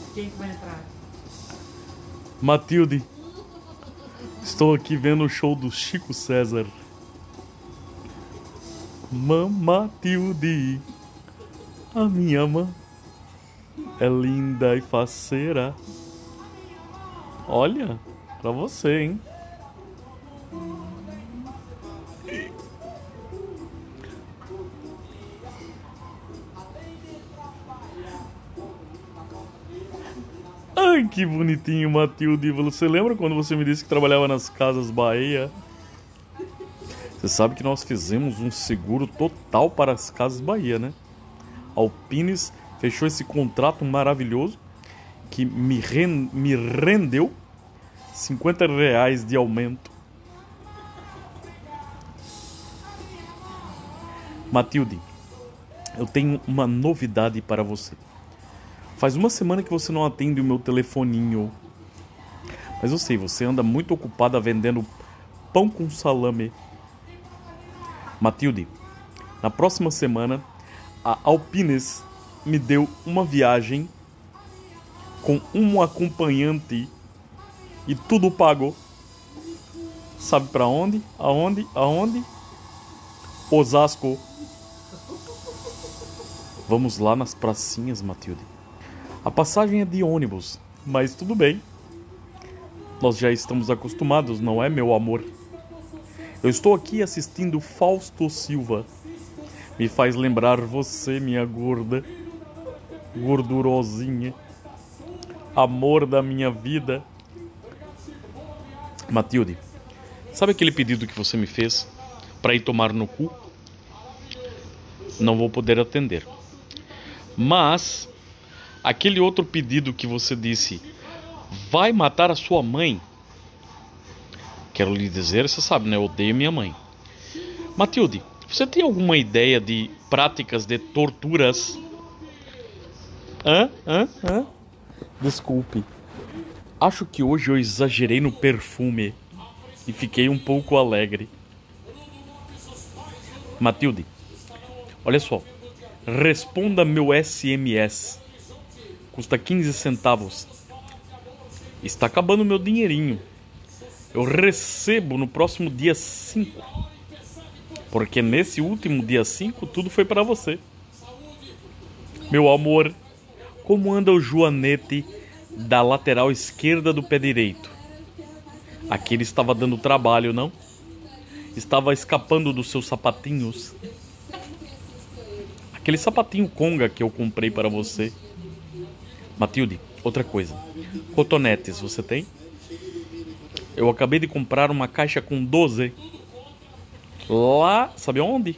Quem que vai entrar? Matilde, estou aqui vendo o show do Chico César. Matilde, a minha mãe é linda e faceira. Olha, pra você, hein? Ai, que bonitinho, Matilde. Você lembra quando você me disse que trabalhava nas Casas Bahia? Você sabe que nós fizemos um seguro total para as Casas Bahia, né? Alpines fechou esse contrato maravilhoso que me rendeu R$ 50 de aumento. Matilde, eu tenho uma novidade para você. Faz uma semana que você não atende o meu telefoninho. Mas eu sei, você anda muito ocupada vendendo pão com salame. Matilde, na próxima semana, a Alpines me deu uma viagem com um acompanhante e tudo pago. Sabe pra onde? Aonde? Osasco. Vamos lá nas pracinhas, Matilde. A passagem é de ônibus, mas tudo bem. Nós já estamos acostumados, não é, meu amor? Eu estou aqui assistindo Fausto Silva. Me faz lembrar você, minha gorda, gordurosinha, amor da minha vida. Matilde, sabe aquele pedido que você me fez para ir tomar no cu? Não vou poder atender. Mas aquele outro pedido que você disse, vai matar a sua mãe. Quero lhe dizer, você sabe, né? Eu odeio minha mãe. Matilde, você tem alguma ideia de práticas de torturas? Desculpe. Acho que hoje eu exagerei no perfume e fiquei um pouco alegre. Matilde, olha só. Responda meu SMS. Custa 15 centavos. Está acabando meu dinheirinho. Eu recebo no próximo dia 5. Porque nesse último dia 5 tudo foi para você. Meu amor, como anda o joanete da lateral esquerda do pé direito? Aquele estava dando trabalho, não? Estava escapando dos seus sapatinhos. Aquele sapatinho conga que eu comprei para você. Matilde, outra coisa. Cotonetes, você tem? Eu acabei de comprar uma caixa com 12. Lá, sabe onde?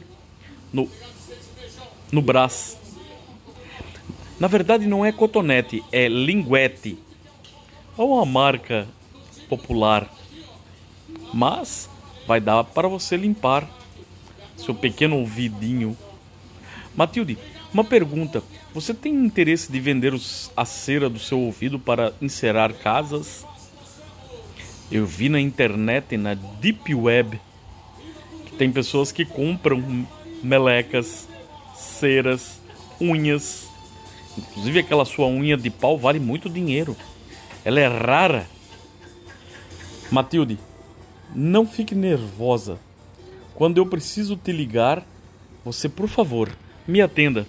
No Brás. Na verdade não é cotonete, é linguete. É uma marca popular. Mas vai dar para você limpar seu pequeno ouvidinho. Matilde, uma pergunta. Você tem interesse de vender a cera do seu ouvido para encerar casas? Eu vi na internet, na Deep Web, que tem pessoas que compram melecas, ceras, unhas. Inclusive aquela sua unha de pau vale muito dinheiro. Ela é rara. Matilde, não fique nervosa. Quando eu preciso te ligar, você, por favor, me atenda.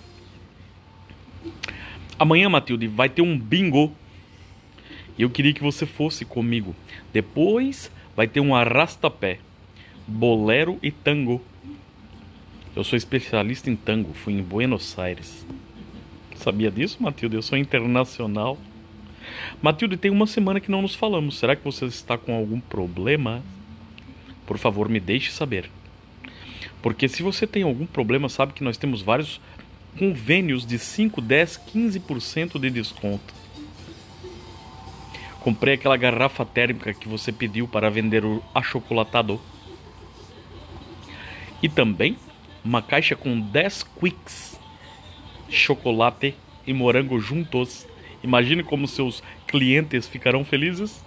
Amanhã, Matilde, vai ter um bingo. E eu queria que você fosse comigo. Depois vai ter um arrasta-pé, bolero e tango. Eu sou especialista em tango. Fui em Buenos Aires. Sabia disso, Matilde? Eu sou internacional. Matilde, tem uma semana que não nos falamos. Será que você está com algum problema? Por favor, me deixe saber. Porque se você tem algum problema, sabe que nós temos vários convênios de 5, 10, 15% de desconto. Comprei aquela garrafa térmica que você pediu para vender o achocolatado. E também uma caixa com 10 Quicks, chocolate e morango juntos. Imagine como seus clientes ficarão felizes.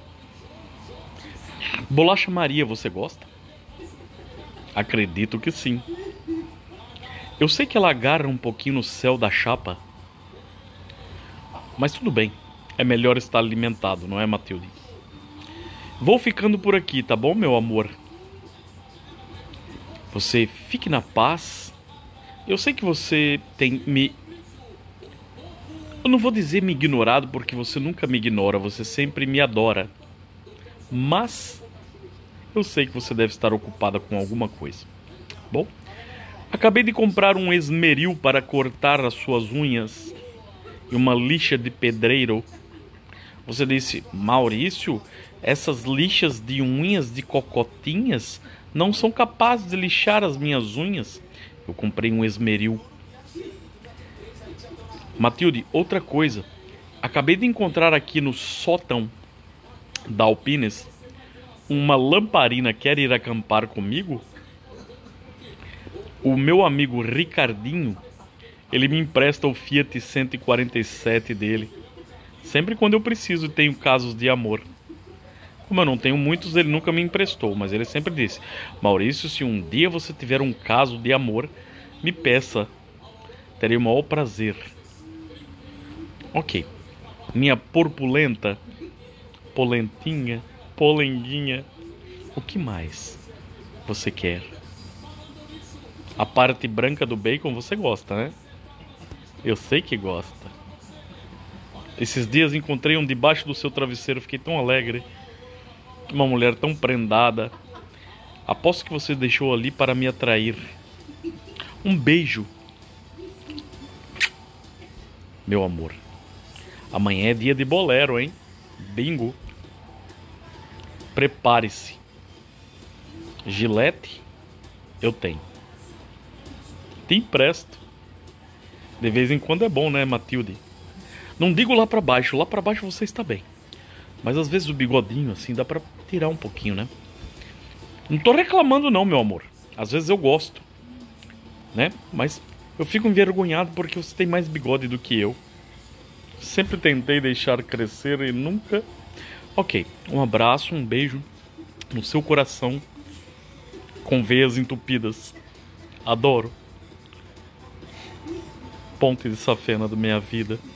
Bolacha Maria, você gosta? Acredito que sim. Eu sei que ela agarra um pouquinho no céu da chapa, mas tudo bem. é melhor estar alimentado, não é, Matilde? Vou ficando por aqui, tá bom, meu amor? Você fique na paz. Eu sei que você tem me... Eu não vou dizer me ignorado, porque você nunca me ignora, você sempre me adora. Mas eu sei que você deve estar ocupada com alguma coisa. Bom, acabei de comprar um esmeril para cortar as suas unhas e uma lixa de pedreiro. Você disse, Maurício, essas lixas de unhas de cocotinhas não são capazes de lixar as minhas unhas. Eu comprei um esmeril. Matilde, outra coisa. Acabei de encontrar aqui no sótão da Alpines uma lamparina. Quer ir acampar comigo? O meu amigo Ricardinho, ele me empresta o Fiat 147 dele. Sempre quando eu preciso e tenho casos de amor. Como eu não tenho muitos, ele nunca me emprestou, mas ele sempre disse, Maurício, se um dia você tiver um caso de amor, me peça. Terei o maior prazer. Ok. Minha porpulenta, polentinha, polenguinha, o que mais você quer? A parte branca do bacon você gosta, né? Eu sei que gosta. Esses dias encontrei um debaixo do seu travesseiro, fiquei tão alegre. Uma mulher tão prendada. Aposto que você deixou ali para me atrair. Um beijo. Meu amor. Amanhã é dia de bolero, hein? Bingo. Prepare-se. Gilete, eu tenho. Te empresto. De vez em quando é bom, né, Matilde? Não digo lá pra baixo você está bem. Mas às vezes o bigodinho assim dá pra tirar um pouquinho, né? Não tô reclamando não, meu amor. Às vezes eu gosto, né? Mas eu fico envergonhado porque você tem mais bigode do que eu. Sempre tentei deixar crescer e nunca... Ok, um abraço, um beijo no seu coração com veias entupidas. Adoro. Ponte de safena da minha vida.